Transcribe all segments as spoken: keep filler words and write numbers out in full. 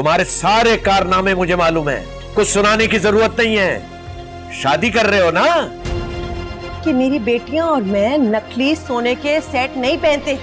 तुम्हारे सारे कारनामे मुझे मालूम है, कुछ सुनाने की जरूरत नहीं है। शादी कर रहे हो ना? कि मेरी बेटियां और मैं नकली सोने के सेट नहीं पहनते।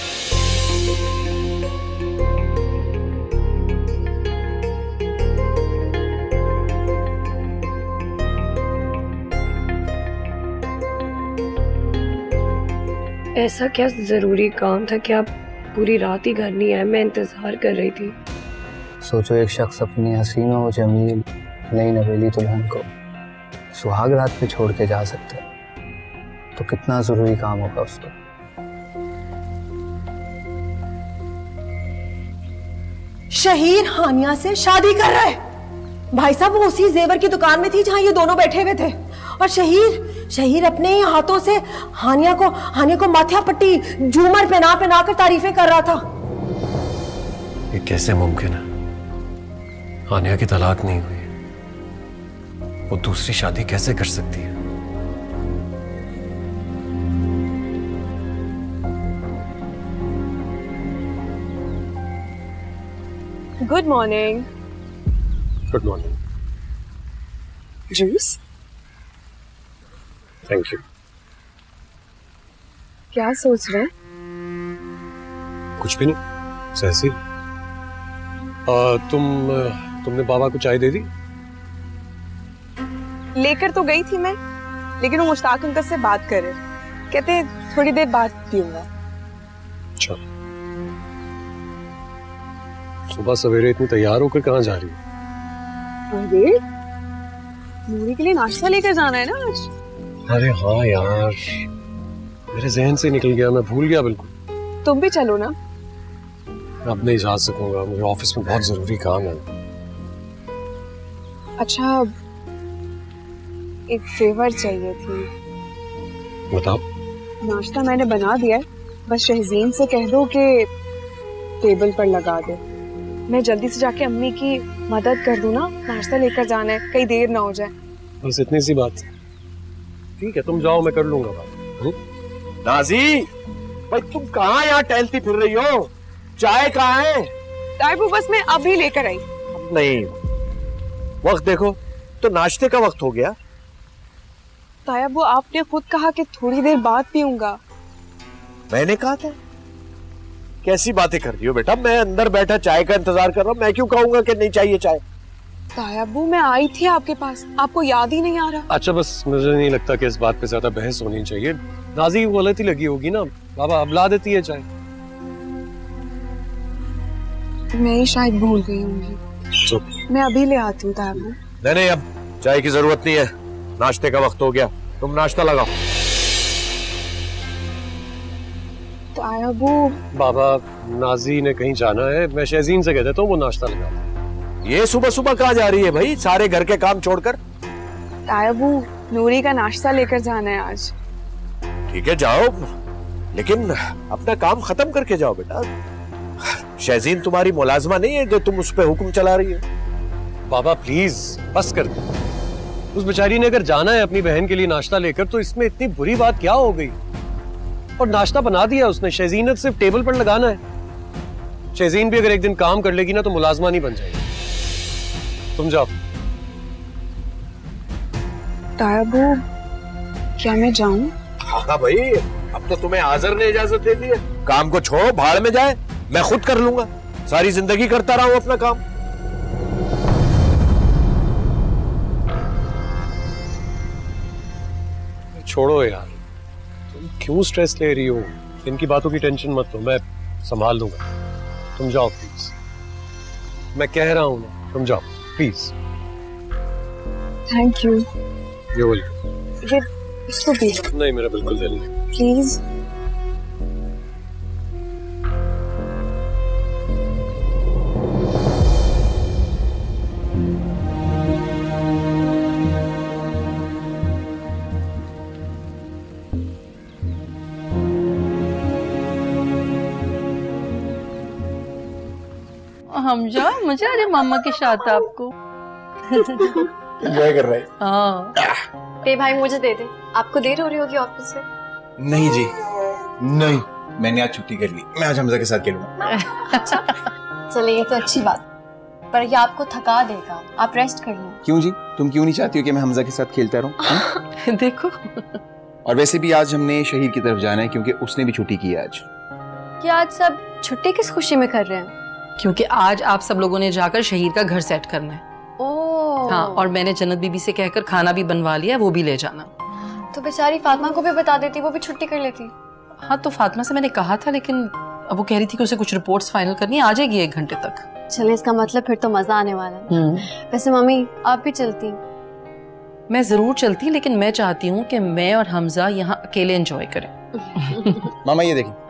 ऐसा क्या जरूरी काम था कि आप पूरी रात ही घर नहीं आए? मैं इंतजार कर रही थी। सोचो, एक शख्स अपनी हसीन और जमील नई नवेली दुल्हन को सुहाग रात पे छोड़ के जा सकता है, तो कितना जरूरी काम होगा उसको। शहीर हानिया से शादी कर रहा है। भाई साहब, वो उसी जेवर की दुकान में थी जहां ये दोनों बैठे हुए थे, और शहीर शहीर अपने ही हाथों से हानिया को हानिया को माथा पट्टी झूमर पहना पहना कर तारीफें कर रहा था। ये कैसे मुमकिन है? हानिया की तलाक नहीं हुई, वो दूसरी शादी कैसे कर सकती है? Good morning. Good morning. Juice? Thank you. क्या सोच रहे हैं? कुछ भी नहीं, सहसी। तुम तुमने बाबा को चाय दे दी? लेकर तो गई थी मैं, लेकिन वो मुश्ताक अंकल से बात कर रहे, कहते थोड़ी देर बाद पीऊंगा। अच्छा, सुबह सवेरे इतनी तैयार होकर कहाँ जा रही हो? अरे नूरी के लिए नाश्ता लेकर जाना है ना आज। अरे हाँ यार, मेरे जहन से निकल गया, मैं भूल गया बिल्कुल। तुम भी चलो ना। अब नहीं जा सकूंगा, मुझे ऑफिस में बहुत जरूरी काम है। अच्छा, एक फेवर चाहिए थी। बताओ। नाश्ता मैंने बना दिया है, बस शहजीन से कह दो कि टेबल पर लगा दे। मैं जल्दी से जाके अम्मी की मदद कर दूं ना, नाश्ता लेकर जाना है, कहीं देर ना हो जाए। बस इतनी सी बात। ठीक है, तुम जाओ, मैं कर लूंगा बात। नाजी, भाई तुम कहाँ यहाँ टहलती फिर रही हो? चाय कहाँ है? तायबू, बस मैं अभी लेकर आई। नहीं, वक्त देखो तो नाश्ते का वक्त हो गया। तायबू, आपने खुद कहा कि थोड़ी देर बाद पीऊंगा। मैंने कहा था? कैसी बातें कर रही हो बेटा? मैं अंदर बैठा चाय का इंतजार कर रहा हूँ, मैं क्यों कहूंगा कि नहीं चाहिए चाय? तायबू, मैं आई थी आपके पास, आपको याद ही नहीं आ रहा? अच्छा, बस मुझे नहीं लगता कि इस बात पे ज्यादा बहस होनी चाहिए। नाजी को गलती लगी होगी ना, बाबा अब ला देती है चाय। मैं ही शायद भूल गई होंगी। मैं अभी ले आती हूँ तायबू। नहीं नहीं, अब चाय की जरूरत नहीं है, नाश्ते का वक्त हो गया, तुम नाश्ता लगाओ। तायबू, बाबा नाजी ने कहीं जाना है, मैं शहजीन से कह देता हूँ वो नाश्ता लगा। ये सुबह सुबह कहाँ जा रही है भाई, सारे घर के काम छोड़कर? तायबू, नूरी का नाश्ता लेकर जाना है आज। ठीक है, जाओ, लेकिन अपना काम खत्म करके जाओ बेटा। शहजीन तुम्हारी मुलाजमा नहीं है जो तुम उस पे हुक्म चला रही हो। बाबा प्लीज बस कर दो। उस बेचारी ने अगर जाना है अपनी बहन के लिए नाश्ता लेकर, तो इसमें इतनी बुरी बात क्या हो गई? और नाश्ता बना दिया उसने, शहजीन ने सिर्फ टेबल पर लगाना है। शहजीन भी अगर एक दिन काम कर लेगी ना तो मुलाजमा नहीं बन जाएगी। तुम जाओ। तायबू, क्या मैं जाऊं? हाँ भाई, अब तो तुम्हें आज़र ने इजाजत दे दी है। काम को छोड़ो, भाड़ में जाए, मैं खुद कर लूंगा। सारी जिंदगी करता रहा हूं अपना काम। छोड़ो यार, तुम क्यों स्ट्रेस ले रही हो? इनकी बातों की टेंशन मत लो, मैं संभाल लूंगा। तुम जाओ प्लीज, मैं कह रहा हूं ना, तुम जाओ प्लीज। Thank you. ये बोलिए। ये इसको भी नहीं, मेरा बिल्कुल दिल नहीं। प्लीज। हमजा, मुझे अरे मामा के साथ आपको एंजॉय कर रहे हैं। हाँ। ए भाई, मुझे दे दे, आपको देर हो रही होगी ऑफिस से। नहीं जी, नहीं, मैंने आज छुट्टी कर ली, मैं आज हमजा के साथ खेलूंगा। अच्छा, चलिए, ये तो अच्छी बात। पर ये आपको थका देगा, आप रेस्ट कर लें। क्यों जी, तुम क्यों नहीं चाहती हो कि मैं हमजा के साथ खेलता रहूं? देखो, और वैसे भी आज हमने शहीर की तरफ जाना है क्योंकि उसने भी छुट्टी की है आज। क्या आज सब छुट्टी किस खुशी में कर रहे हैं? क्योंकि आज आप सब लोगों ने जाकर शहीर का घर सेट करना है। ओह। हाँ, और मैंने जन्नत बीबी से कहकर खाना भी बनवा लिया है, वो भी ले जाना। तो बेचारी फातिमा को भी बता देती, वो भी छुट्टी कर लेती। हाँ, तो फातिमा से मैंने कहा था, लेकिन अब वो कह रही थी कि उसे कुछ रिपोर्ट्स फाइनल करनी है, आ जाएगी एक घंटे तक। चले, इसका मतलब फिर तो मजा आने वाला है। वैसे मम्मी, आप भी चलती? मैं जरूर चलती, लेकिन मैं चाहती हूँ कि मैं और हमजा यहाँ अकेले एंजॉय करें। मामा ये देखिए।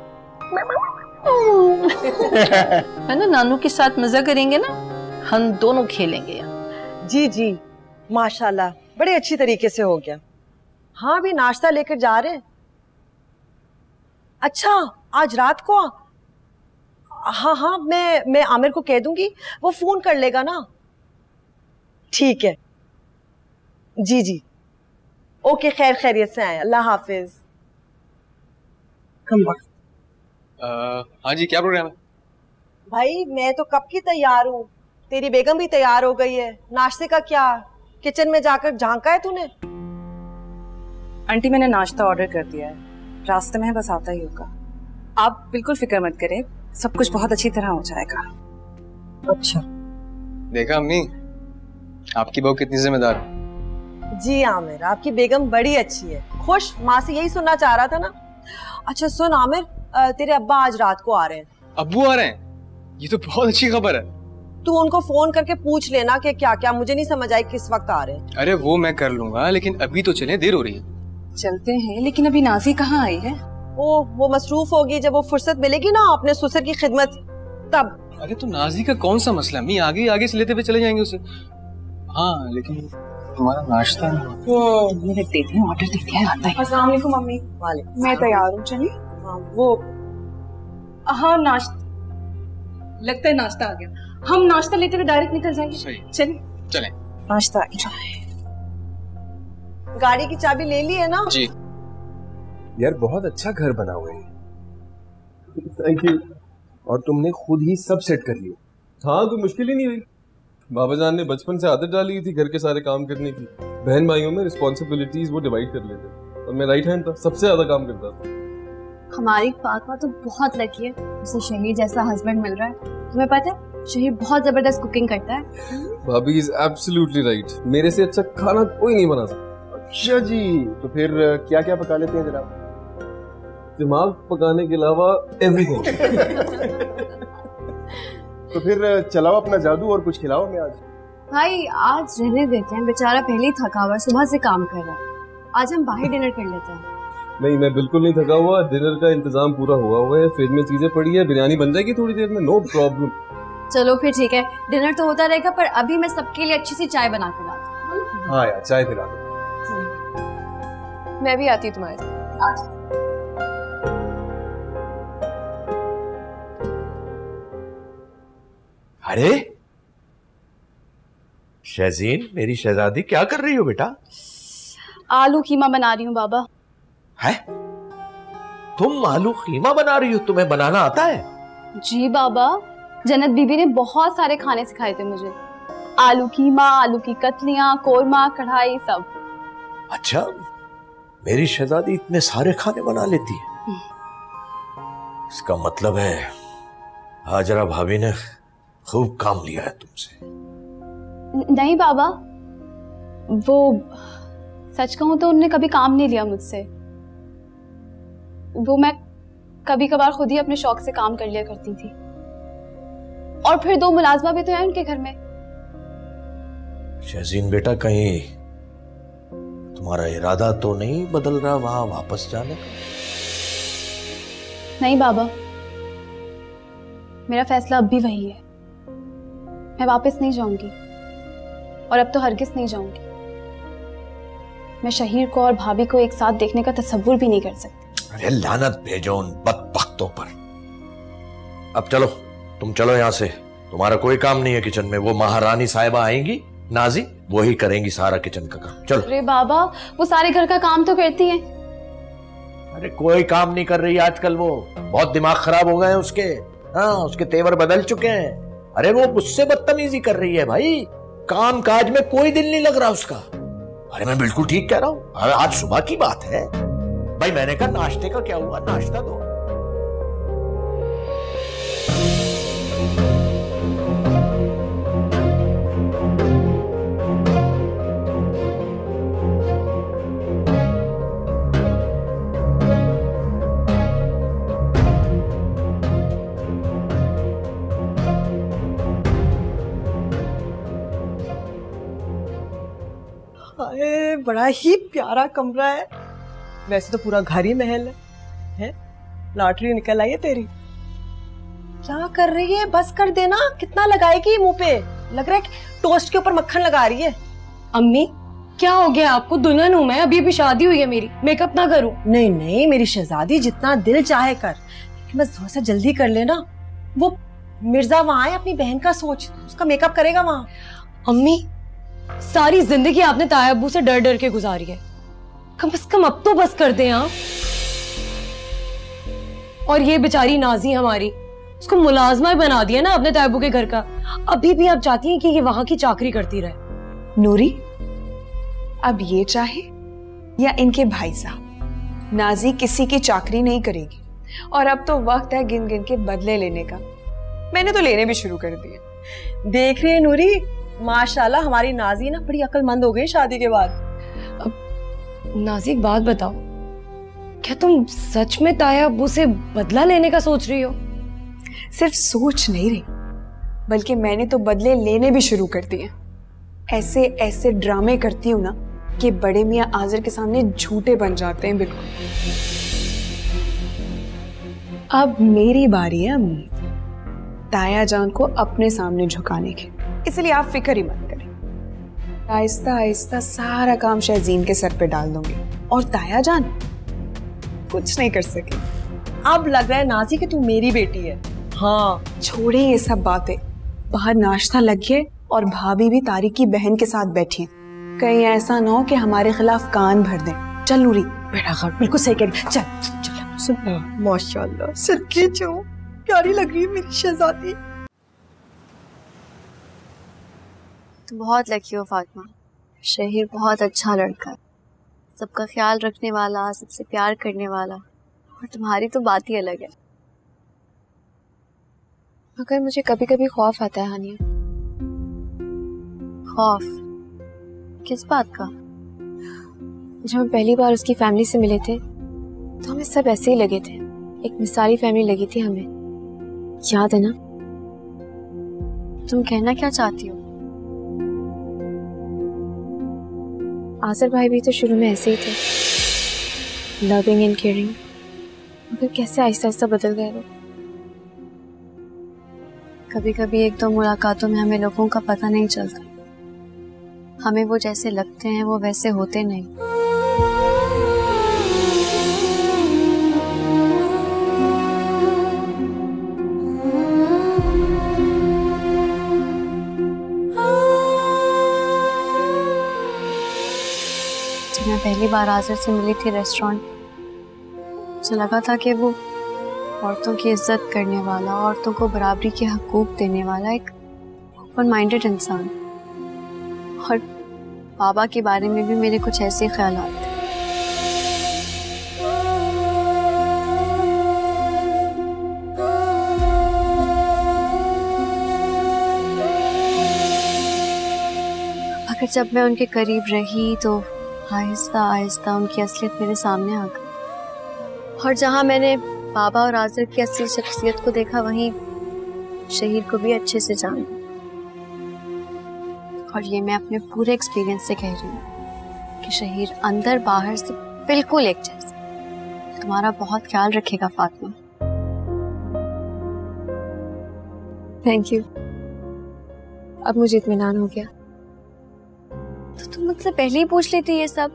है ना, नानू के साथ मजा करेंगे ना, हम दोनों खेलेंगे यहाँ। जी जी, माशाल्लाह, बड़े अच्छी तरीके से हो गया। हाँ, अभी नाश्ता लेकर जा रहे हैं। अच्छा, आज रात को? हाँ हाँ, मैं मैं आमिर को कह दूंगी, वो फोन कर लेगा ना। ठीक है, जी जी, ओके, खैर खैरियत से आए, अल्लाह हाफिज। हाँ जी, क्या प्रोग्राम है? भाई मैं तो कब की तैयार हूँ, तेरी बेगम भी तैयार हो गई है। नाश्ते का क्या, किचन में जाकर झांका है तूने? आंटी, मैंने नाश्ता ऑर्डर कर दिया है, रास्ते में बस आता ही होगा। आप बिल्कुल फिक्र मत करें, सब कुछ बहुत अच्छी तरह हो जाएगा। अच्छा, देखा अम्मी, आपकी बहू कितनी जिम्मेदार है। जी आमिर, आपकी बेगम बड़ी अच्छी है। खुश, माँ से यही सुनना चाह रहा था ना। अच्छा सुन आमिर, तेरे अब्बा आज रात को आ रहे हैं। अब्बू आ रहे हैं? ये तो बहुत अच्छी खबर है। तू उनको फोन करके पूछ लेना कि क्या क्या, मुझे नहीं समझ आई किस वक्त आ रहे हैं। अरे वो मैं कर लूंगा, लेकिन अभी तो चले, देर हो रही है। चलते हैं, लेकिन अभी नाजी कहाँ आई है? ओ, वो मसरूफ होगी, जब वो फुर्सत मिलेगी ना अपने ससुर की खिदमत तब। अरे तो नाजी का कौन सा मसला, मैं आगे आगे से लेते हुए चले जाएंगे उसे। हाँ, लेकिन तुम्हारा नाश्ता मैंने दे दिया, ऑर्डर दे दिया, आता है। अस्सलाम वालेकुम मम्मी। वालेकुम। मैं तैयार हूँ, चलिए। हाँ, वो हाँ, नाश्ता, लगता है नाश्ता आ गया। हम नाश्ता लेते हुए डायरेक्ट निकल जाएंगे। सही, चलिए चलें। नाश्ता आ गया। गाड़ी की चाबी ले ली है ना? जी। यार बहुत अच्छा घर बना हुआ है। Thank you. और तुमने खुद ही सब सेट कर लिया? हाँ, कोई मुश्किल ही नहीं हुई। बाबा जान ने बचपन से आदत डाली हुई थी घर के सारे काम करने की। बहन भाइयों में रिस्पॉन्सिबिलिटीज वो डिवाइड कर लेते, और मैं राइट हैंड था, सबसे ज्यादा काम करता था। हमारी फातिमा तो बहुत लकी है, उसे शहीर जैसा हस्बैंड मिल रहा है। तुम्हें पता है, शहीर बहुत जबरदस्त कुकिंग करता है। भाभी इज एब्सोल्युटली राइट, मेरे से अच्छा खाना कोई नहीं बना सकता। अच्छा जी, तो फिर क्या क्या पका लेते हैं जनाब? दिमाग पकाने के अलावा एवरीथिंग। तो फिर चलाओ अपना जादू और कुछ खिलाओ हमें आज। भाई आज रहने देते हैं, बेचारा पहले ही थका हुआ, सुबह से काम कर रहा है। आज हम बाहर डिनर कर लेते हैं। नहीं, मैं बिल्कुल नहीं थका हुआ, डिनर का इंतजाम पूरा हुआ हुआ है, फ्रिज में चीजें पड़ी है, बिरयानी बन जाएगी थोड़ी देर में, नो प्रॉब्लम। चलो फिर ठीक है, डिनर तो होता रहेगा, पर अभी मैं सबके लिए अच्छी सी चाय बना कर लाती हूँ। हाँ यार, चाय पिला दो। मैं भी आती हूँ तुम्हारे साथ। अरे शहजीन, मेरी शहजादी, क्या कर रही हो बेटा? आलू कीमा बना रही हूँ बाबा। है? तुम आलू कीमा बना रही हो? तुम्हें बनाना आता है? जी बाबा, जन्नत बीबी ने बहुत सारे खाने सिखाए थे मुझे। आलू कीमा, आलू की कतलियां, कोरमा, कढ़ाई, सब। अच्छा, मेरी शहजादी इतने सारे खाने बना लेती है। इसका मतलब है हाजरा भाभी ने खूब काम लिया है तुमसे। नहीं बाबा, वो सच कहूं तो उन्होंने कभी काम नहीं लिया मुझसे। वो मैं कभी कभार खुद ही अपने शौक से काम कर लिया करती थी। और फिर दो मुलाजमा भी तो है उनके घर में। शहजीन बेटा, कहीं तुम्हारा इरादा तो नहीं बदल रहा वहां वापस जाने का? नहीं बाबा, मेरा फैसला अब भी वही है। मैं वापस नहीं जाऊंगी, और अब तो हरगिज नहीं जाऊंगी। मैं शहीर को और भाभी को एक साथ देखने का तसव्वुर भी नहीं कर सकती। अरे लानत भेजो उन बदबख्तों पर। अब चलो, तुम चलो यहाँ से। तुम्हारा कोई काम नहीं है किचन में। वो महारानी साहिबा आएंगी, नाजी, वो ही करेंगी सारा किचन का काम। चलो। अरे बाबा, वो सारे घर का काम तो करती हैं। अरे कोई काम नहीं कर रही आजकल, वो बहुत दिमाग खराब हो गए हैं उसके। हाँ, उसके तेवर बदल चुके हैं। अरे वो मुझसे बदतमीजी कर रही है भाई, काम काज में कोई दिल नहीं लग रहा उसका। अरे मैं बिल्कुल ठीक कह रहा हूं, आज सुबह की बात है भाई। मैंने कहा नाश्ते का क्या हुआ, नाश्ता दो। अरे बड़ा ही प्यारा कमरा है, वैसे तो पूरा घर ही महल है, है? लॉटरी निकल आई है तेरी। क्या कर रही है, बस कर देना, कितना लगाएगी मुंह पे, लग रहा है कि टोस्ट के ऊपर मक्खन लगा रही है। अम्मी क्या हो गया आपको, दुल्हन हूँ मैं, अभी अभी शादी हुई है मेरी, मेकअप ना करूं? नहीं नहीं मेरी शहजादी, जितना दिल चाहे कर, लेकिन बस थोड़ा सा जल्दी कर लेना। वो मिर्जा वहाँ है, अपनी बहन का सोच, उसका मेकअप करेगा वहाँ। अम्मी सारी जिंदगी आपने ताया अब्बू से डर डर के गुजारी है, कम से कम अब तो बस कर दें आप। और ये बेचारी नाजी हमारी, उसको मुलाजमा बना दिया ना आपने ताया अब्बू के घर का, अभी भी आप चाहती हैं कि ये वहां की चाकरी करती रहे। नूरी, अब ये चाहे या इनके भाई साहब, नाजी किसी की चाकरी नहीं करेगी। और अब तो वक्त है गिन गिन के बदले लेने का, मैंने तो लेने भी शुरू कर दिए। देख रही है नूरी, माशाल्लाह हमारी नाजी ना बड़ी अक्लमंद हो गई शादी के बाद। अब नाजी एक बात बताओ, क्या तुम सच में ताया अब्बू से बदला लेने का सोच रही हो? सिर्फ सोच नहीं रही, बल्कि मैंने तो बदले लेने भी शुरू कर दिए। ऐसे ऐसे ड्रामे करती हूँ ना कि बड़े मियाँ आज़र के सामने झूठे बन जाते हैं बिल्कुल। अब मेरी बारी है अम्मी ताया जान को अपने सामने झुकाने की, इसलिए आप फिक्र ही मत करें। आहिस्ता आहिस्ता सारा काम शहजीन के सर पे डाल दूंगी और ताया जान कुछ नहीं कर सके। अब लग रहा है नाजी कि तू मेरी बेटी है। हाँ छोड़े ये सब बातें, बाहर नाश्ता लग गया और भाभी भी तारिक की बहन के साथ बैठी है, कहीं ऐसा ना हो कि हमारे खिलाफ कान भर दें। चल नूरी बेटा घर बिल्कुल सही कह, चल चल सुन। माशाल्लाह सच्ची जो प्यारी लग रही है मेरी शहजादी। तुम बहुत लकी हो फातिमा, शहीर बहुत अच्छा लड़का है, सबका ख्याल रखने वाला, सबसे प्यार करने वाला, और तुम्हारी तो बात ही अलग है। मगर मुझे कभी कभी खौफ आता है हानिया। खौफ किस बात का? जब हम पहली बार उसकी फैमिली से मिले थे तो हमें सब ऐसे ही लगे थे, एक मिसाली फैमिली लगी थी हमें, याद है ना? तुम कहना क्या चाहती हो? आज़र भाई भी तो शुरू में ऐसे ही थे, लविंग एंड केयरिंग, मगर कैसे आहिस्ता आहिस्ता बदल गए वो। कभी कभी एक दो मुलाकातों में हमें लोगों का पता नहीं चलता, हमें वो जैसे लगते हैं वो वैसे होते नहीं। जब मैं पहली बार आज़र से मिली थी रेस्टोरेंट, मुझे लगा था कि वो औरतों की इज्जत करने वाला, औरतों को बराबरी के हकूक देने वाला एक ओपन माइंडेड इंसान। और बाबा के बारे में भी मेरे कुछ ऐसे ख्यालात थे। मगर जब मैं उनके करीब रही तो आहिस्ता आहिस्ता उनकी असलियत मेरे सामने आ गई, और जहाँ मैंने बाबा और आज़र की असली शख्सियत को देखा, वहीं शहीर को भी अच्छे से जाना। और ये मैं अपने पूरे एक्सपीरियंस से कह रही हूँ कि शहीर अंदर बाहर से बिल्कुल एक जैसा। तुम्हारा बहुत ख्याल रखेगा फातिमा। थैंक यू, अब मुझे इत्मीनान हो गया। तो तुम मुझसे पहले ही पूछ लेती ये सब।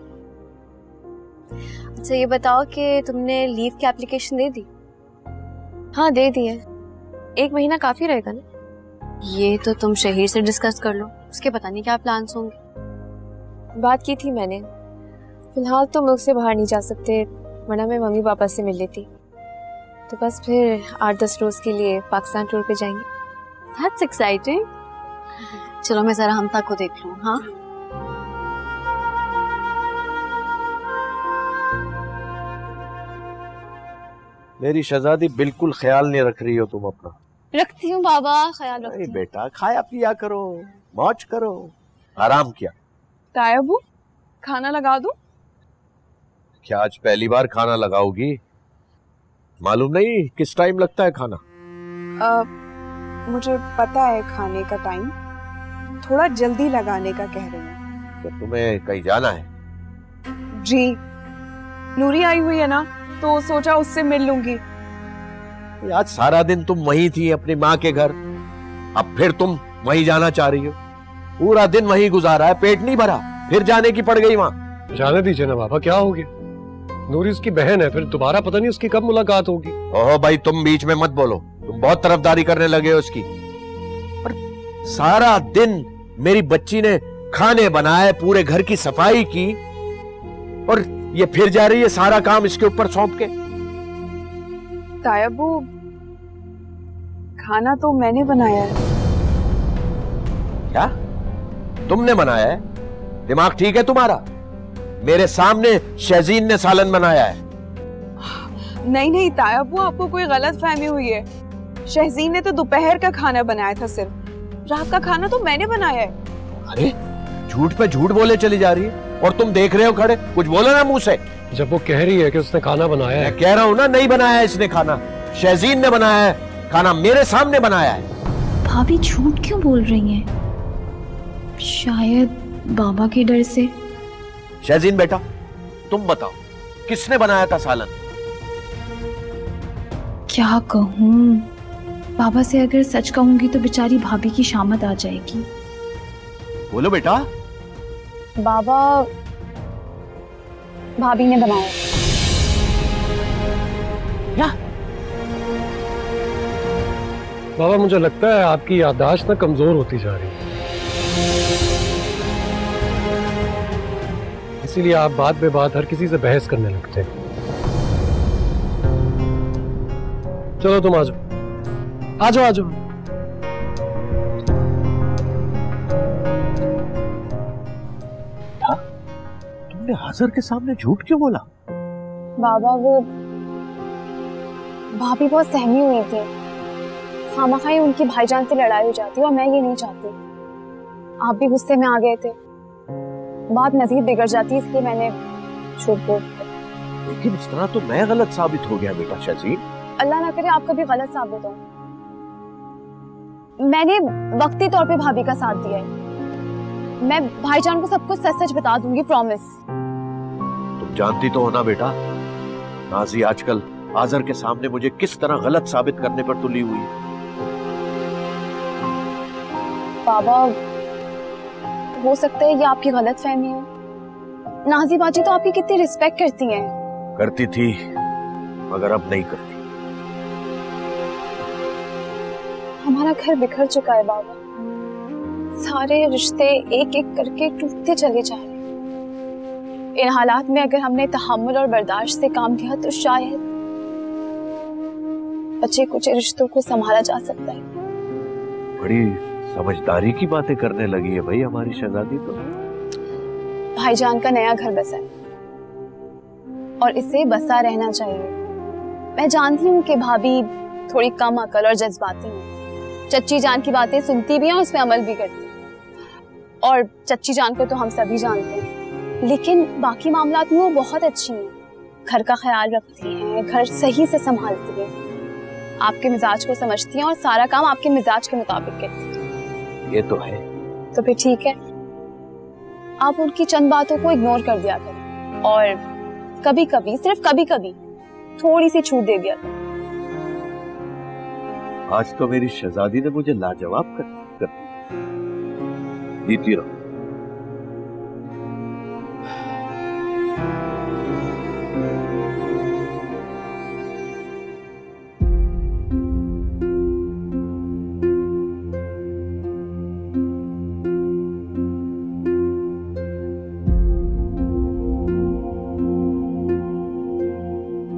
अच्छा ये बताओ कि तुमने लीव की एप्लीकेशन दे दी? हाँ दे दी है, एक महीना काफी रहेगा ना? ये तो तुम शहीर से डिस्कस कर लो, उसके पता नहीं क्या प्लान्स होंगे। बात की थी मैंने, फिलहाल तो मुल्क से बाहर नहीं जा सकते, वरना मैं मम्मी पापा से मिल लेती। तो बस फिर आठ दस रोज के लिए पाकिस्तान टूर पे जाएंगे। That's exciting. चलो मैं जरा हमसा को देख लूं। हाँ मेरी शहजादी बिल्कुल ख्याल नहीं रख रही हो तुम अपना। रखती हूँ बाबा, ख्याल रखती हूँ। बेटा खाया पिया करो, मौज करो, आराम किया। तायाबू खाना लगा दूं? क्या आज पहली बार खाना लगाओगी? मालूम नहीं किस टाइम लगता है खाना? आ, मुझे पता है खाने का टाइम, थोड़ा जल्दी लगाने का कह रही हूँ। तो तुम्हें कहीं जाना है? जी नूरी आई हुई है ना, तो सोचा उससे मिल लूंगी। आज सारा दिन तुम वहीं थी अपनी माँ के घर, अब फिर तुम वहीं जाना चाह रही हो? पूरा दिन वहीं गुजारा है, पेट नहीं भरा, फिर जाने की पड़ गई वहाँ। जाने दीजिए ना बाबा, क्या हो गया? नूरी उसकी बहन है, फिर दोबारा पता नहीं उसकी कब मुलाकात होगी। ओहो भाई तुम बीच में मत बोलो, तुम बहुत तरफदारी करने लगे हो उसकी। पर सारा दिन मेरी बच्ची ने खाने बनाए, पूरे घर की सफाई की, और ये फिर जा रही है सारा काम इसके ऊपर सौंप के। तायाबू खाना तो मैंने बनाया है। क्या तुमने बनाया है? दिमाग ठीक है तुम्हारा? मेरे सामने शहजीन ने सालन बनाया है। नहीं नहीं तायाबू, आपको कोई गलत फहमी हुई है। शहजीन ने तो दोपहर का खाना बनाया था, सिर्फ रात का खाना तो मैंने बनाया है। अरे झूठ पे झूठ बोले चली जा रही है, और तुम देख रहे हो खड़े, कुछ बोलो ना मुंह से। जब वो कह रही है कि उसने खाना बनाया है। मैं कह रहा हूँ ना नहीं बनाया है इसने खाना, शहजीन ने बनाया है खाना, मेरे सामने बनाया है। भाभी झूठ क्यों बोल रही हैं? शायद बाबा के डर से। शहजीन बेटा तुम बताओ किसने बनाया था सालन? क्या कहूँ बाबा से, अगर सच कहूंगी तो बेचारी भाभी की शामत आ जाएगी। बोलो बेटा। बाबा भाभी ने बनाया। क्या? बाबा मुझे लगता है आपकी याददाश्त ना कमजोर होती जा रही है, इसीलिए आप बात बे बात हर किसी से बहस करने लगते हैं। चलो तुम आ जाओ, आ जाओ, आ जाओ। तुमने हाजिर के सामने झूठ क्यों बोला? बाबा वो भाभी बहुत सहमी हुई थी, खामखाई उनकी भाईजान से लड़ाई हो जाती और मैं ये नहीं चाहती। आप भी गुस्से में आ गए थे, बात मजीद बिगड़ जाती, इसलिए मैंने झूठ बोल दिया। लेकिन इस तरह तो मैं गलत साबित हो गया बेटा शहजीन। अल्लाह ना करे आप कभी गलत साबित हो। मैंने वक्ती तौर पे भाभी का साथ दिया है, मैं भाईजान को सब कुछ सच सच बता दूंगी, प्रॉमिस। तुम जानती तो हो ना बेटा, नाजी आजकल आजर के सामने मुझे किस तरह गलत साबित करने पर तुली हुई है। बाबा हो सकता है ये आपकी गलत फहमी हो। नाजी बाजी तो आपकी कितनी रिस्पेक्ट करती हैं। करती थी मगर अब नहीं करती। हमारा घर बिखर चुका है बाबा, सारे रिश्ते एक एक करके टूटते चले जा रहे हैं। इन हालात में अगर हमने तहम्मुल और बर्दाश्त से काम लिया तो शायद बचे कुछ रिश्तों को संभाला जा सकता है। बड़ी समझदारी की बातें करने लगी है भाई हमारी शहजादी तो। भाईजान का नया घर बसा है और इसे बसा रहना चाहिए। मैं जानती हूँ कि भाभी थोड़ी कम अकल और जज्बाती है, चच्ची जान की बातें सुनती भी हैं, उसमें अमल भी करती हैं। और चच्ची जान को तो हम सभी जानते हैं, लेकिन बाकी मामलात में वो बहुत अच्छी हैं, घर का ख्याल रखती हैं, घर सही से संभालती हैं, आपके मिजाज को समझती हैं और सारा काम आपके मिजाज के मुताबिक करती हैं। ये तो है। तो फिर ठीक है, आप उनकी चंद बातों को इग्नोर कर दिया करें और कभी कभी, सिर्फ कभी कभी थोड़ी सी छूट दे दिया करें। आज तो मेरी शहजादी ने मुझे लाजवाब कर दिया। जीती रहो।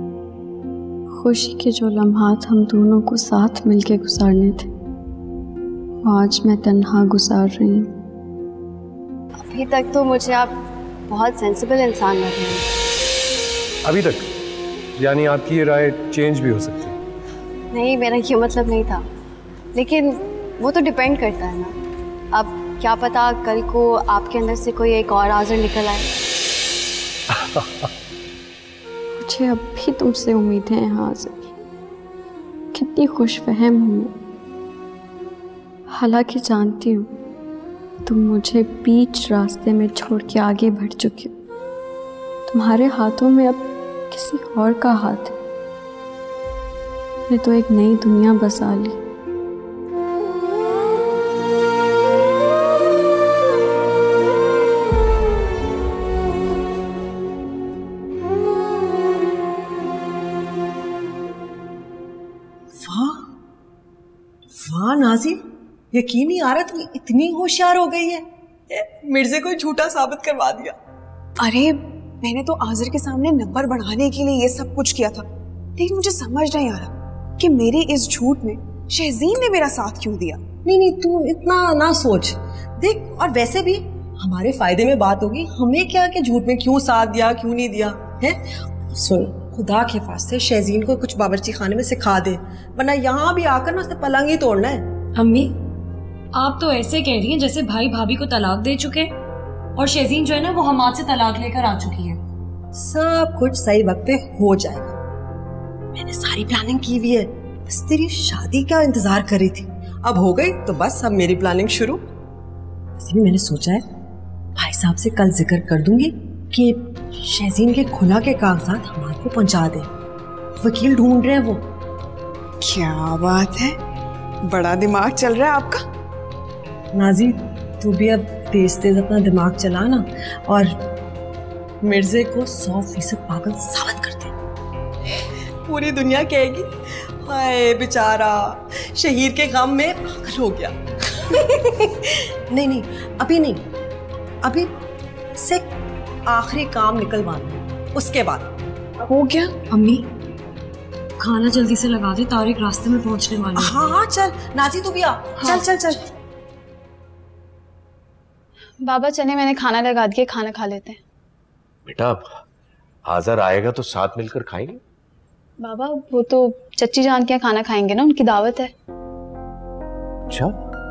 खुशी के जो लम्हात हम दोनों को साथ मिलके गुजारने थे, आज मैं तन्हा गुजार रही हूँ। अभी तक तो मुझे आप बहुत सेंसिबल इंसान लग रहे हैं। अभी तक? यानी आपकी ये राय चेंज भी हो सकती है? नहीं, मेरा ये मतलब नहीं था, लेकिन वो तो डिपेंड करता है ना। अब क्या पता कल को आपके अंदर से कोई एक और आज़र निकल आए। मुझे अब भी तुमसे उम्मीदें हैं आज़र। कितनी खुशफहम हूँ मैं। हालांकि जानती हूँ तुम मुझे बीच रास्ते में छोड़ के आगे बढ़ चुके हो। तुम्हारे हाथों में अब किसी और का हाथ है। मैं तो एक नई दुनिया बसा ली। वाह वाह नाजी, यकीन नहीं आ रहा तुम इतनी होशियार हो गई है। मिर्जे को झूठा साबित करवा दिया। अरे मैंने तो आज़र के सामने नंबर बढ़ाने के लिए ये सब कुछ किया था, लेकिन मुझे समझ नहीं आ रहा कि मेरे इस झूठ में शहजीन ने मेरा साथ क्यों दिया। नहीं नहीं, तू इतना ना सोच। देख, और वैसे भी हमारे फायदे में बात होगी। हमें क्या कि झूठ में क्यों साथ दिया, क्यों नहीं दिया है। सुन, खुदा के वास्ते शहजीन को कुछ बावर्ची खाने में सिखा दे, वरना यहाँ भी आकर ना उसने पलंग ही तोड़ना है। अम्मी, आप तो ऐसे कह रही हैं जैसे भाई भाभी को तलाक दे चुके और शहजीन जो है ना वो हमाद से तलाक लेकर आ चुकी है। सब कुछ सही वक्त पे हो जाएगा। मैंने सारी प्लानिंग की हुई है, बस तेरी शादी का इंतजार कर रही थी। अब हो गई तो बस अब मेरी प्लानिंग शुरू। वैसे भी मैंने सोचा है भाई साहब से कल जिक्र कर दूंगी कि शहजीन के खुला के कागजात हमारे को पहुंचा दे। वकील ढूंढ रहे हैं वो। क्या बात है, बड़ा दिमाग चल रहा है आपका। नाजी, तू भी अब तेज तेज अपना दिमाग चला ना और मिर्जे को सौ फीसद पागल साबित कर दे। पूरी दुनिया कहेगी हाय बेचारा शहीर के गम में पागल हो गया। नहीं नहीं, अभी नहीं, अभी से आखिरी काम निकलवाना है, उसके बाद हो गया। अम्मी, खाना जल्दी से लगा दे, तारिक रास्ते में पहुंचने वाला है। हाँ हाँ चल नाजी, तू भी आ। हाँ। चल चल चल। बाबा चले, मैंने खाना लगा दिया, खाना खा लेते हैं। बेटा आज़र आएगा तो साथ मिलकर खाएंगे। बाबा वो तो चच्ची जान के यहाँ खाना खाएंगे ना, उनकी दावत है। अच्छा,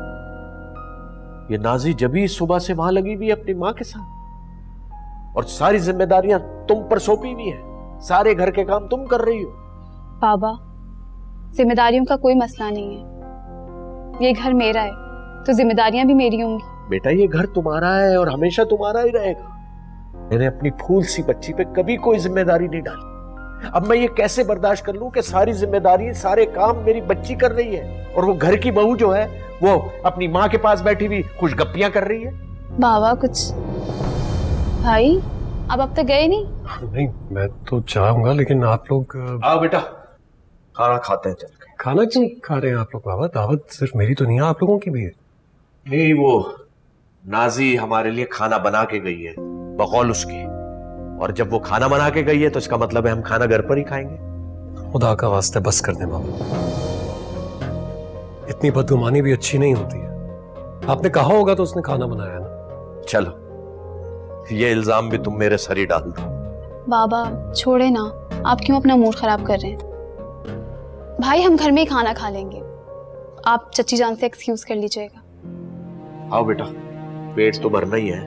ये नाजी जबी सुबह से वहां लगी हुई है अपनी माँ के साथ, और सारी जिम्मेदारियां तुम पर सौंपी हुई है। सारे घर के काम तुम कर रही हो। बाबा जिम्मेदारियों का कोई मसला नहीं है। ये घर मेरा है तो जिम्मेदारियां भी मेरी होंगी। बेटा ये घर तुम्हारा है और हमेशा तुम्हारा ही रहेगा। मैंने अपनी फूल सी बच्ची पे कभी कोई जिम्मेदारी नहीं डाली। अब मैं ये कैसे बर्दाश्त कर लूं कि सारी जिम्मेदारी, सारे काम मेरी बच्ची कर रही है और वो घर की बहू जो है वो अपनी माँ के पास बैठी हुई खुशगप्पियां कर रही है। बाबा कुछ भाई, अब अब तक गए नहीं? नहीं, मैं तो चाहूंगा, लेकिन आप लोग आओ बेटा, खाना खाते हैं चल के। खाना क्यों खा रहे हैं आप लोग बाबा? दावत सिर्फ मेरी तो नहीं है, आप लोगों की भी है। नहीं, वो नाजी हमारे लिए खाना बना के गई है बकौल उसकी, और जब वो खाना बना के गई है तो इसका मतलब है हम खाना घर पर ही खाएंगे। खुदा का वास्ते बस कर दे बाबा, इतनी बदगुमानी भी अच्छी नहीं होती है। आपने कहा होगा तो उसने खाना बनाया ना। चलो ये इल्जाम भी तुम मेरे सर ही डाल दो। बाबा छोड़े ना, आप क्यों अपना मूड खराब कर रहे हैं? भाई हम घर में ही खाना खा लेंगे, आप चच्ची जान से एक्सक्यूज कर लीजिएगा। आओ बेटा, पेट तो भरना ही है।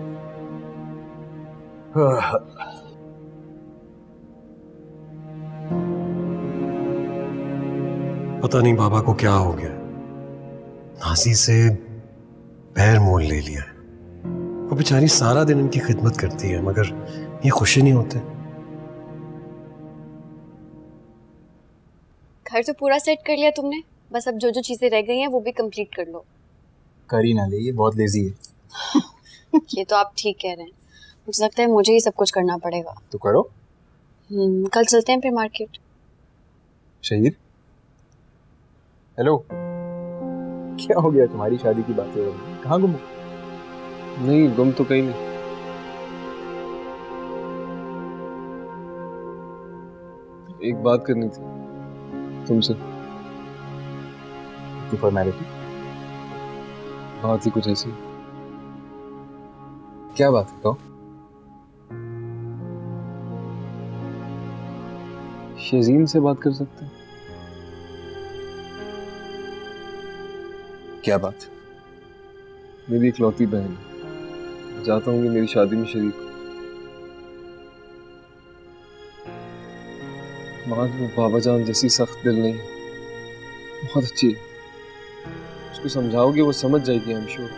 पता नहीं बाबा को क्या हो गया, नाजी से पैर मोल ले लिया है। वो बेचारी सारा दिन इनकी खिदमत करती है मगर ये खुशी नहीं होते। घर तो पूरा सेट कर लिया तुमने, बस अब जो जो चीजें रह गई हैं वो भी कंप्लीट कर लो। कर ही ना ले, ये बहुत लेजी है। ये तो आप ठीक कह रहे हैं, मुझे लगता है मुझे ही सब कुछ करना पड़ेगा। तो करो। हम्म, कल चलते हैं फिर मार्केट। शहीर, हेलो, क्या हो गया? तुम्हारी शादी की बातें हो रही, कहाँ गुम? नहीं, गुम तो कहीं नहीं। एक बात करनी थी तुमसे। फॉर्मेलिटी? बात ही कुछ ऐसी। क्या बात है? कहो। शहजीन से बात कर सकते हैं? क्या बात? मेरी इकलौती बहन है, चाहता हूँ कि मेरी शादी में शरीक हो। माँ वो बाबा जान जैसी सख्त दिल नहीं है, बहुत अच्छी है। उसको समझाओगे वो समझ जाएगी, आई एम श्योर।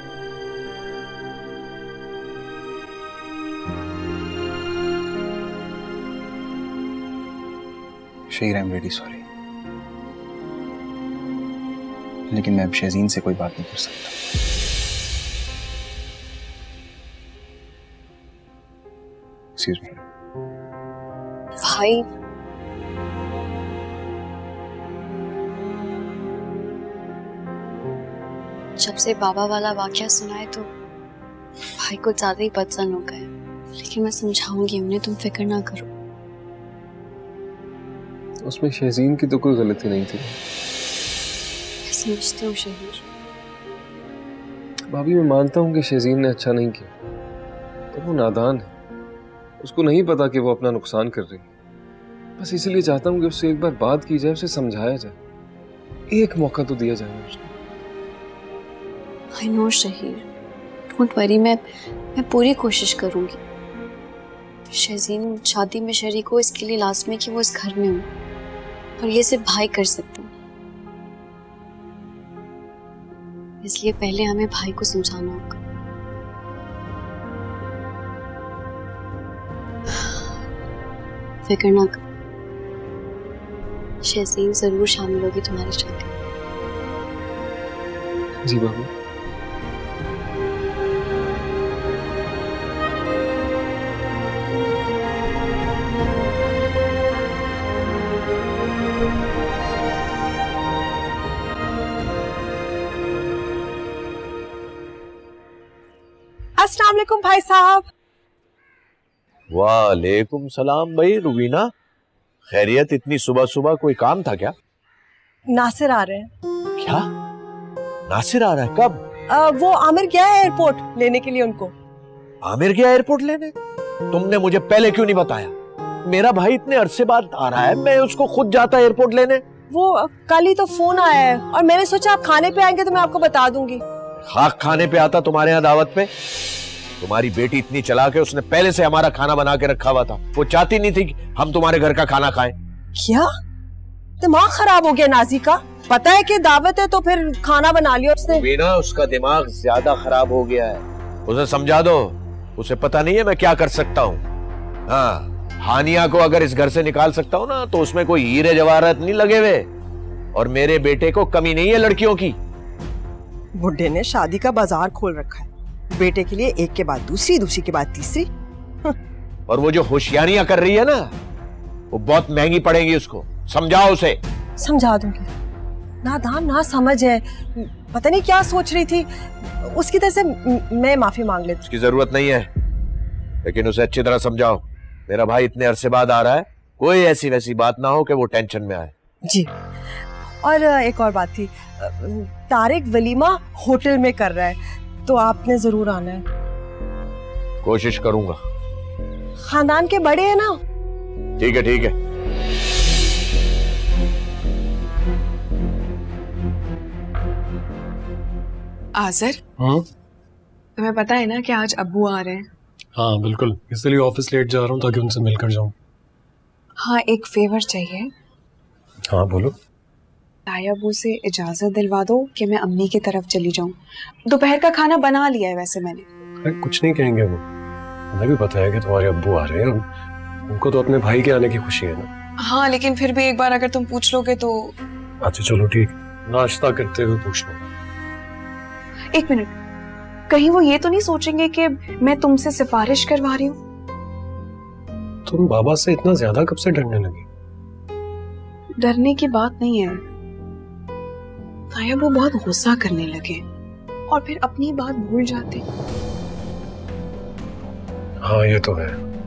शेर, आई एम वेरी सॉरी, लेकिन मैं अब शहजीन से कोई बात नहीं कर सकता। Excuse me. भाई, जब से बाबा वाला वाकया सुना है तो भाई को ज्यादा ही पसंद हो गए, लेकिन मैं समझाऊंगी उन्हें, तुम फिक्र ना करो। उसमें शहजीन की तो कोई गलती नहीं थी। मैं समझती हूँ शहीर। भाभी, मैं मानता हूँ कि शहजीन ने अच्छा नहीं किया, पर वो नादान है, उसको नहीं पता कि वो अपना नुकसान कर रही है। बस इसलिए चाहता हूँ कि उससे एक बार बात की जाए, उसे समझाया जाए, एक मौका तो दिया जाए उसको। I know Shaheer, don't worry, मैं मैं पूरी कोशिश करूंगी। शहजीन शादी में शरीक हो, इसके लिए लाजमी कि वो इस घर में हो, और ये सिर्फ भाई कर सकते हैं। इसलिए पहले हमें भाई को समझाना होगा। फिक्र ना कर, शहजीन जरूर शामिल होगी तुम्हारी शादी। जी बाबू। अस्सलाम वालेकुम भाई साहब। वालेकुम सलाम भाई। रुबीना, खैरियत? इतनी सुबह सुबह कोई काम था क्या? नासिर आ रहे हैं। क्या? नासिर आ रहा है? कब? आ, वो आमिर गया है एयरपोर्ट लेने के लिए उनको। आमिर गया एयरपोर्ट लेने? तुमने मुझे पहले क्यों नहीं बताया? मेरा भाई इतने अरसे बाद आ रहा है, मैं उसको खुद जाता एयरपोर्ट लेने। वो कल ही तो फोन आया है और मैंने सोचा आप खाने पे आएंगे तो मैं आपको बता दूंगी। खाक खाने पे आता तुम्हारे यहाँ दावत पे? तुम्हारी बेटी इतनी चालाक है, उसने पहले से हमारा खाना बना के रखा हुआ था। वो चाहती नहीं थी कि हम तुम्हारे घर का खाना खाएं। क्या दिमाग खराब हो गया नाजी का? पता है कि दावत है तो फिर खाना बना लिया उसने। वीना, उसका दिमाग ज्यादा खराब हो गया है, उसे समझा दो। उसे पता नहीं है मैं क्या कर सकता हूँ। हाँ, हानिया को अगर इस घर से निकाल सकता हूँ ना, तो उसमें कोई हीरे जवाहरात नहीं लगे हुए, और मेरे बेटे को कमी नहीं है लड़कियों की। बुड्ढे ने शादी का बाजार खोल रखा है, बेटे के लिए एक के बाद दूसरी, दूसरी के बाद तीसरी। और वो जो होशियारियां कर रही है ना, वो बहुत महंगी पड़ेगी उसको। समझाओ उसे। समझा दूंगी। नादान ना समझ है, पता नहीं क्या सोच रही थी। उसकी तरफ से मैं माफी मांग लेती। उसकी जरूरत नहीं है, लेकिन उसे अच्छी तरह समझाओ। मेरा भाई इतने अरसे बाद आ रहा है, कोई ऐसी वैसी बात ना हो कि वो टेंशन में आए। जी। और एक और बात थी, तारिक वलीमा होटल में कर रहा है, तो आपने जरूर आना है। कोशिश करूंगा। खानदान के बड़े हैं ना। ठीक है ठीक है। आज़र, तुम्हें पता है ना कि आज अब्बू आ रहे हैं? हाँ बिल्कुल, इसलिए ऑफिस लेट जा रहा हूँ ताकि उनसे मिलकर जाऊँ। हाँ, एक फेवर चाहिए। हाँ बोलो। ताया अब्बू से इजाजत दिलवा दो कि मैं अम्मी की तरफ चली जाऊँ। दोपहर का खाना बना लिया है वैसे मैंने। अरे कुछ नहीं कहेंगे वो, हमें भी पता है कि तुम्हारे अब्बू आ रहे हैं, उनको तो अपने भाई के आने की खुशी है ना। हाँ, लेकिन फिर भी एक बार अगर तुम पूछ लोगे तो। अच्छा चलो ठीक, नाश्ता करते हुए पूछ लो। एक मिनट, कहीं वो ये तो नहीं सोचेंगे कि मैं तुमसे सिफारिश करवा रही हूँ? तुम बाबा से इतना ज्यादा कब से डरने लगी? डरने की बात नहीं है ताया, वो बहुत गुस्सा करने लगे और फिर अपनी बात भूल जाते। हाँ ये तो है,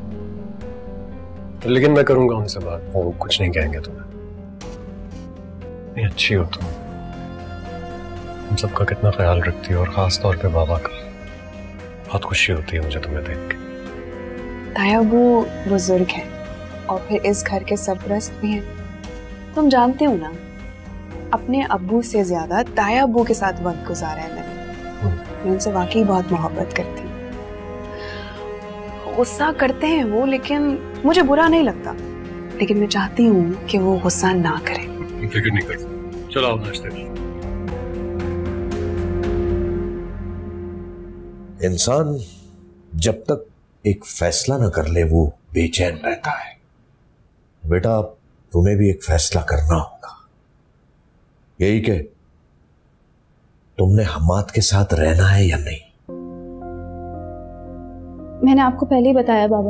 लेकिन मैं करूंगा उनसे बात, वो कुछ नहीं कहेंगे तुम्हें। नहीं अच्छी हो तुम, हम सबका कितना ख्याल रखती है और ख़ास तौर पे बाबा का। बहुत खुशी होती है मुझे तुम्हें देख के। ताया वो बुजुर्ग है और फिर इस घर के सरपरस्त भी हैं। तुम जानते हो ना, अपने अब्बू से ज्यादा ताया अब्बू के साथ वक्त गुजारा है मैंने। मैं उनसे वाकई बहुत मोहब्बत करती हूँ। गुस्सा करते हैं वो, लेकिन मुझे बुरा नहीं लगता। लेकिन मैं चाहती हूँ कि वो गुस्सा ना करें। फिक्र नहीं कर, चलो आओ नाश्ते में। इंसान जब तक एक फैसला ना कर ले वो बेचैन रहता है। बेटा तुम्हें भी एक फैसला करना होगा, यही कि तुमने हम्माद के साथ रहना है या नहीं। मैंने आपको पहले ही बताया बाबा,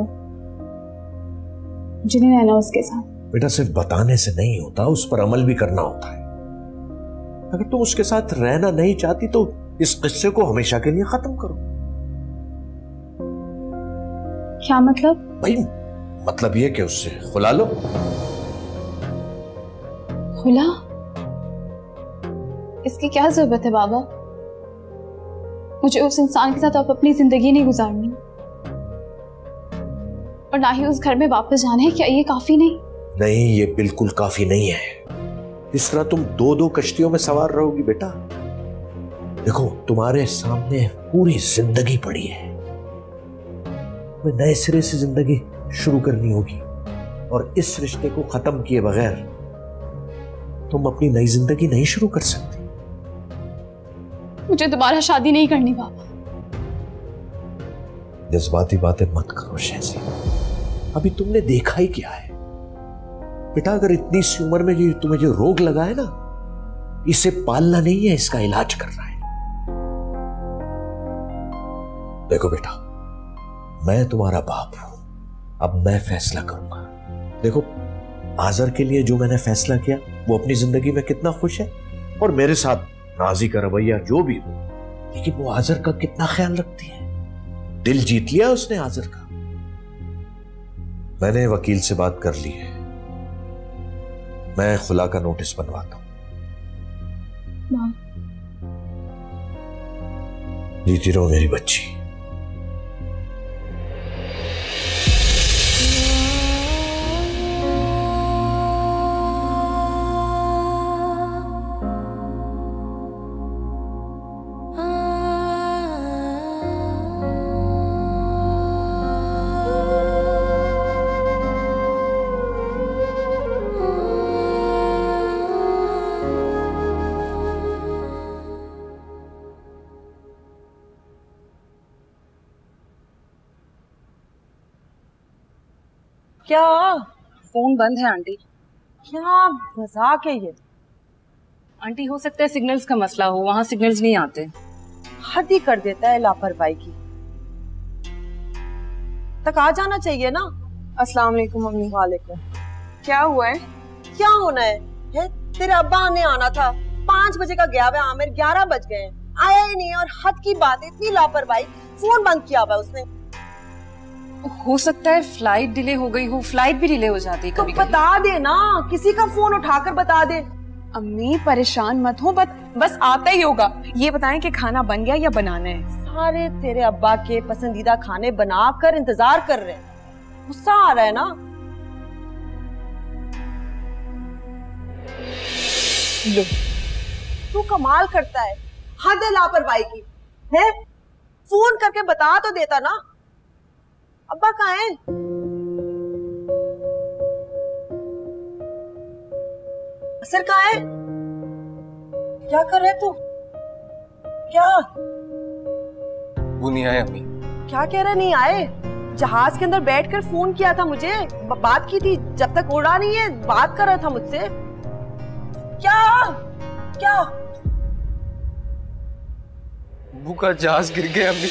मुझे नहीं रहना उसके साथ। बेटा सिर्फ बताने से नहीं होता, उस पर अमल भी करना होता है। अगर तुम उसके साथ रहना नहीं चाहती तो इस किस्से को हमेशा के लिए खत्म करो। क्या मतलब? भाई मतलब ये कि उससे खुला लो। खुला? इसकी क्या जरूरत है बाबा? मुझे उस इंसान के साथ अब अपनी जिंदगी नहीं गुजारनी और ना ही उस घर में वापस जाना है। क्या ये काफी नहीं? नहीं, ये बिल्कुल काफी नहीं है। इस तरह तुम दो दो कश्तियों में सवार रहोगी बेटा। देखो तुम्हारे सामने पूरी जिंदगी पड़ी है, नए सिरे से जिंदगी शुरू करनी होगी और इस रिश्ते को खत्म किए बगैर तुम अपनी नई जिंदगी नहीं शुरू कर सकती। मुझे दोबारा शादी नहीं करनी बाबा। जज्बाती बातें मत करो शहज़ी, अभी तुमने देखा ही क्या है। बेटा अगर इतनी सी उम्र में जो तुम्हें जो रोग लगा है ना, इसे पालना नहीं है, इसका इलाज करना है। देखो बेटा मैं तुम्हारा बाप हूं, अब मैं फैसला करूंगा। देखो आजर के लिए जो मैंने फैसला किया वो अपनी जिंदगी में कितना खुश है और मेरे साथ नाजी का रवैया जो भी हो, लेकिन वो आजर का कितना ख्याल रखती है। दिल जीत लिया उसने आजर का। मैंने वकील से बात कर ली है, मैं खुला का नोटिस बनवाता हूं। जीती रहो मेरी बच्ची। क्या? फोन बंद है आंटी। क्या मजाक है ये? आंटी हो सकता है सिग्नल्स का मसला हो, वहाँ सिग्नल्स नहीं आते। हद ही कर देता है लापरवाही की। तक आ जाना चाहिए ना। अस्सलाम वालेकुम मम्मी। वालेकुम। क्या हुआ है? क्या होना है, है? तेरे अब्बा ने आना था, पाँच बजे का गया हुआ आमिर, ग्यारह बज गए, आया ही नहीं। और हद की बात है, इतनी लापरवाही। फोन बंद किया हुआ उसने। हो सकता है फ्लाइट डिले हो गई हो, फ्लाइट भी डिले हो जाती है तो बता दे ना, किसी का फोन उठाकर बता दे। अम्मी परेशान मत हो, बस बस आता ही होगा। ये बताएं कि खाना बन गया या बनाना है? सारे तेरे अब्बा के पसंदीदा खाने बनाकर इंतजार कर रहे हैं। गुस्सा आ रहा है ना? ले, तू कमाल करता है, हद है लापरवाही की। है फोन करके बता तो देता ना। अब्बा कहाँ है? असर कहाँ है? क्या कर रहे तू? क्या? वो नहीं आए अम्मी। क्या कह रहे नहीं आए? जहाज के अंदर बैठकर फोन किया था मुझे, बात की थी, जब तक उड़ा नहीं है बात कर रहा था मुझसे। क्या क्या? अब्बू का जहाज गिर गया अम्मी।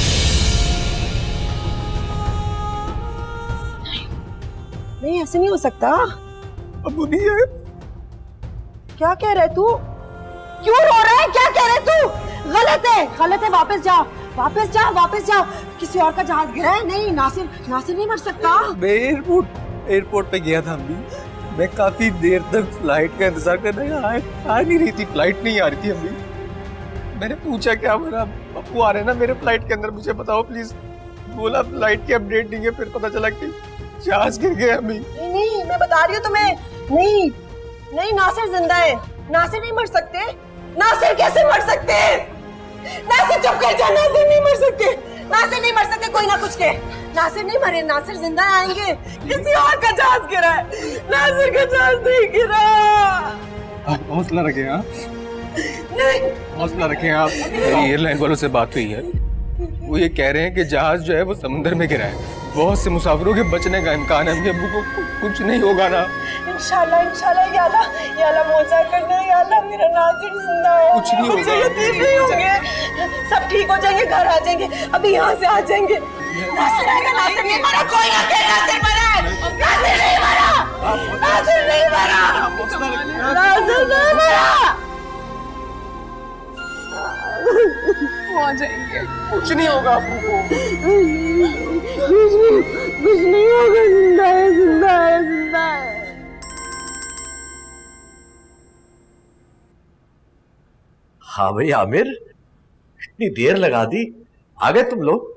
नहीं ऐसे नहीं हो सकता। अब्बू नहीं है। क्या कह रहे तू? क्यों रो रहा है? क्या कह रहे तू? गलत है, गलत है। वापस जा, वापस जा, वापस जा। किसी और का जहाज गिरा है? नहीं, नासिर नासिर नहीं मर सकता। मैं एयरपोर्ट एयरपोर्ट पे गया था अम्मी। मैं काफी देर तक फ्लाइट का इंतजार कर रहा, आ नहीं रही थी, फ्लाइट नहीं आ रही थी अम्मी। मैंने पूछा क्या मेरा पप्पू आ रहे हैं ना मेरे फ्लाइट के अंदर, मुझे बताओ प्लीज। बोला फ्लाइट की अपडेट नहीं है, फिर पता चला कि जहाज गिर गया अभी। नहीं नहीं मैं बता रही हूँ तुम्हें, नहीं नहीं नासिर जिंदा है, नासिर नहीं मर सकते। नासिर कैसे मर सकते? नासिर चुप कर जा, नासिर नहीं मर सकते, नासिर नहीं मर सकते, कोई ना कुछ के। नासिर नहीं मरे, नासिर जिंदा आएंगे। किसी और का जहाज गिरा है, नासिर का जहाज नहीं गिरा। हौसला रखें आप, हौसला रखें आप। एयरलाइन वालों से बात हुई है, वो ये कह रहे हैं कि जहाज जो है वो समुद्र में गिरा है, बहुत से मुसाफिरों के बचने का इम्कान है। अब्बू को कुछ नहीं होगा ना? इंशाल्लाह इंशाल्लाह या अल्लाह या अल्लाह मौजा करना, या अल्लाह मेरा नासिर जिंदा है। कुछ नहीं होगा, यतीम नहीं होंगे, सब ठीक हो जाएंगे, घर आ जाएंगे, अभी यहाँ से आ जाएंगे। नासिर आएगा, नासिर नहीं मरा, कोई ना कहे नासिर मरा है, नासिर नहीं मरा, नासिर नहीं मरा, नासिर नहीं मरा। आ जाएंगे, कुछ नहीं होगा अब्बू को, कुछ नहीं कुछ नहीं होगा, जिंदा है जिंदा है जिंदा है। हाँ भाई आमिर, इतनी देर लगा दी, आ गए तुम लोग?